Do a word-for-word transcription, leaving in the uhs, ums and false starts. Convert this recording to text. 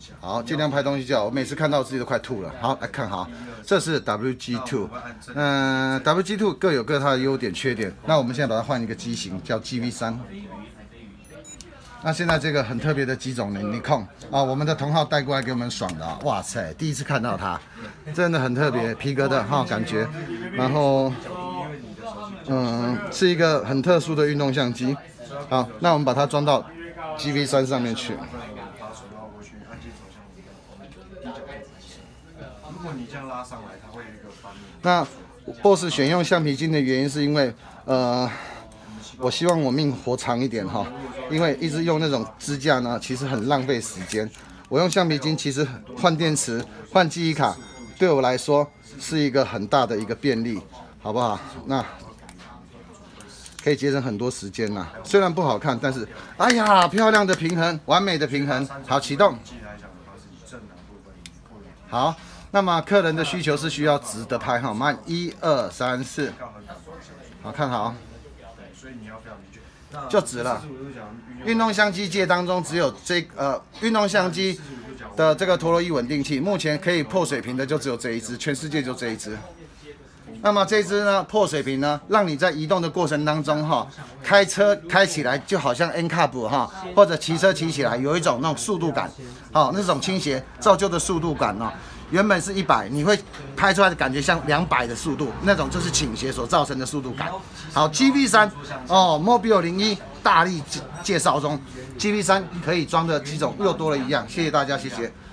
好，尽量拍东西就好。我每次看到自己都快吐了。好，来看好，这是 W G 二， 嗯、呃、，W G 二 各有各它的优点缺点。那我们现在把它换一个机型，叫 G V 三。那现在这个很特别的机种呢，尼康啊，我们的同号带过来给我们爽的啊！哇塞，第一次看到它，真的很特别，皮革的哈感觉，然后嗯，是一个很特殊的运动相机。好，那我们把它装到 G V 三上面去。如果你这样拉上来，它会有一个翻面。那 B O S S 选用橡皮筋的原因是因为呃。我希望我命活长一点哈，因为一直用那种支架呢，其实很浪费时间。我用橡皮筋，其实换电池、换记忆卡，对我来说是一个很大的一个便利，好不好？那可以节省很多时间呐。虽然不好看，但是哎呀，漂亮的平衡，完美的平衡。好，启动。好，那么客人的需求是需要直的拍哈，慢一二三四，好看好。就直了。运动相机界当中只有这呃运动相机的这个陀螺仪稳定器，目前可以破水平的就只有这一支，全世界就这一支。那么这支呢破水平呢，让你在移动的过程当中哈，开车开起来就好像 N Cup 哈，或者骑车骑起来有一种那种速度感，好那种倾斜造就的速度感哦。原本是一百，你会拍出来的感觉像两百的速度，那种就是倾斜所造成的速度感。好 ，G V 三哦 ，Mobile 零一大力介绍中 ，G V 三可以装的机种又多了一样，谢谢大家，谢谢。